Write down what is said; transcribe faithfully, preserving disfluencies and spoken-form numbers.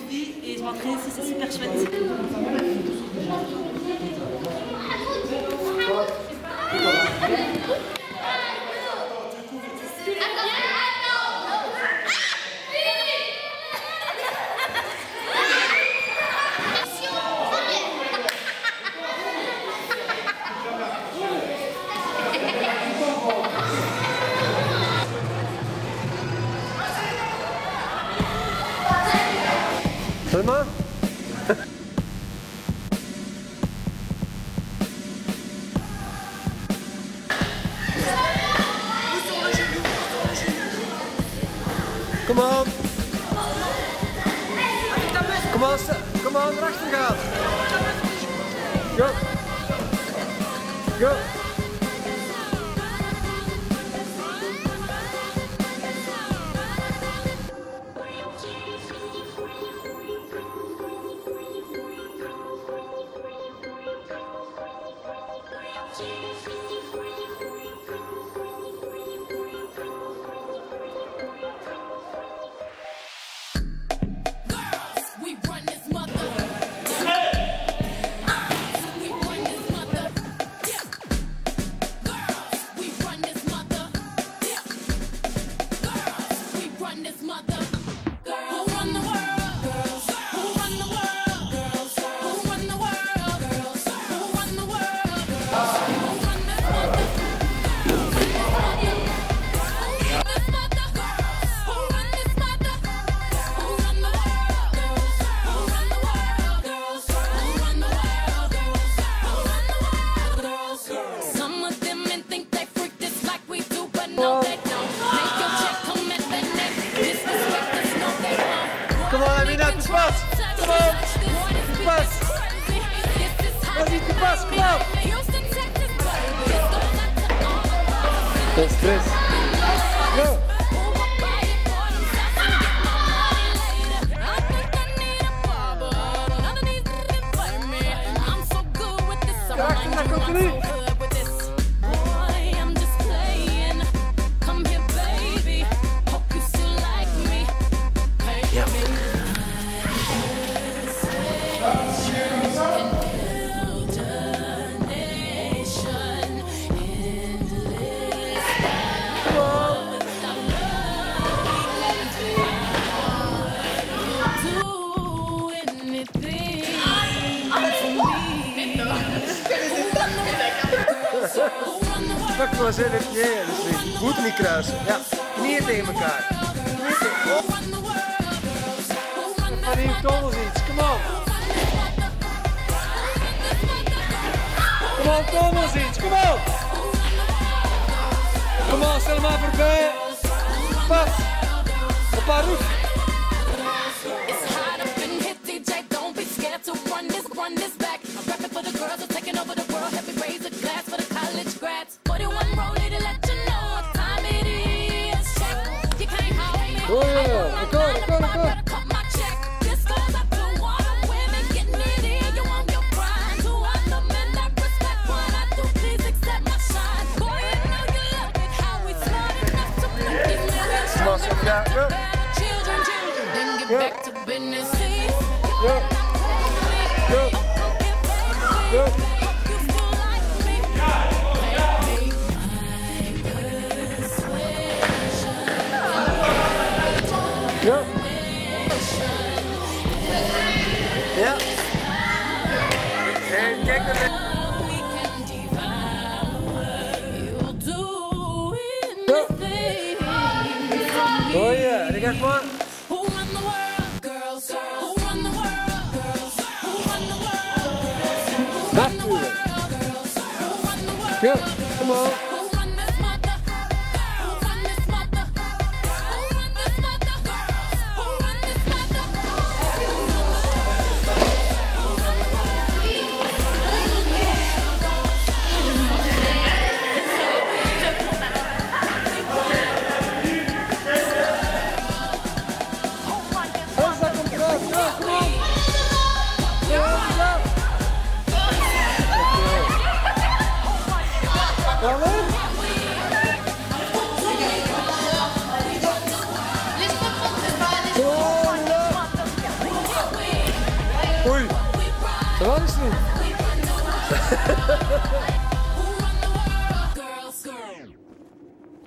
vie et je m'entraîne ici, c'est super chouette. Seulement Kom on! Kom on, kom on, erachter gaan! Go! Go! Kom on, Amina, tu passes! Kom on! Tu passes! Vas-y, tu passes, kom on! Geen stress. Go! Kracht, dat komt er nu! Pak maar eens even, ja, dus voeten niet kruisen. Ja, knieën tegen elkaar. Knieën tegen op. Van die tongels iets, kom op. Kom op, tongels iets, kom op. Kom op, stel maar voorbij. Pas. Op haar rug. Oh yeah, record, record, record. Come on, Sophia, go. Go. Go. Go. Go. Ja. Ja. En kijk naar de... Oh ja, die gaat maar. Natuurlijk. Ja, kom op. Ça va, Leslie?